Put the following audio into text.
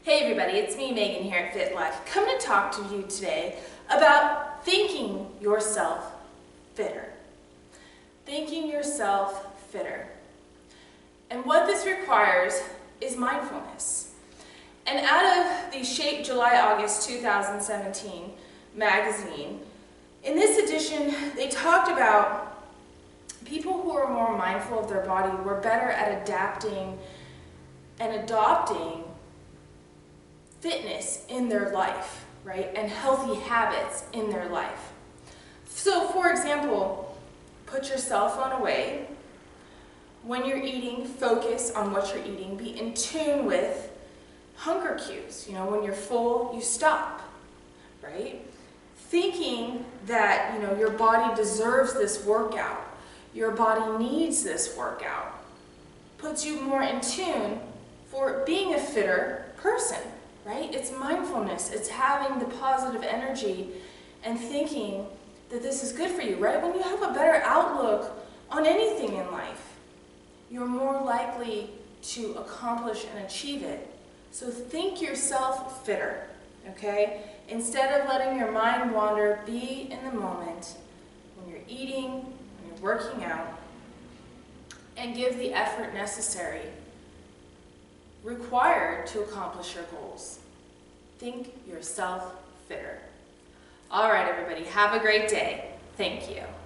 Hey everybody, it's me Megan here at Fit Life. Coming to talk to you today about thinking yourself fitter. Thinking yourself fitter. And what this requires is mindfulness. And out of the Shape July-August 2017 magazine, in this edition they talked about people who are more mindful of their body were better at adapting and adopting fitness in their life, right? And healthy habits in their life. So, for example, put your cell phone away. When you're eating, focus on what you're eating. Be in tune with hunger cues. You know, when you're full, you stop, right? Thinking that, your body deserves this workout. Your body needs this workout. Puts you more in tune for being a fitter person. Right? It's mindfulness. It's having the positive energy and thinking that this is good for you, right? When you have a better outlook on anything in life, you're more likely to accomplish and achieve it. So think yourself fitter, okay? Instead of letting your mind wander, be in the moment when you're eating, when you're working out, and give the effort necessary required to accomplish your goals. Think yourself fitter. All right, everybody, have a great day. Thank you.